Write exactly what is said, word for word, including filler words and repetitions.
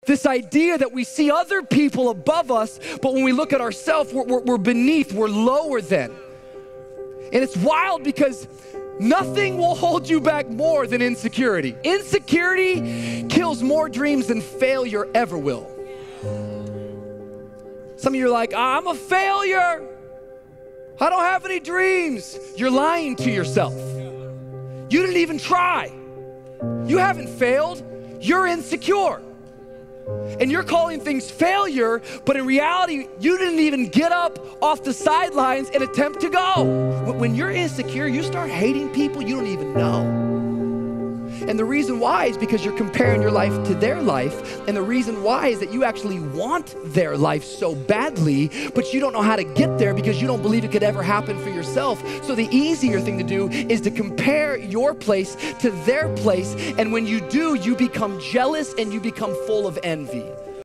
This idea that we see other people above us, but when we look at ourselves, we're, we're, we're beneath, we're lower than. And it's wild because nothing will hold you back more than insecurity. Insecurity kills more dreams than failure ever will. Some of you are like, I'm a failure. I don't have any dreams. You're lying to yourself. You didn't even try. You haven't failed. You're insecure. And you're calling things failure, but in reality, you didn't even get up off the sidelines and attempt to go. When you're insecure, you start hating people you don't even know. And the reason why is because you're comparing your life to their life. And the reason why is that you actually want their life so badly, but you don't know how to get there because you don't believe it could ever happen for yourself. So the easier thing to do is to compare your place to their place. And when you do, you become jealous and you become full of envy.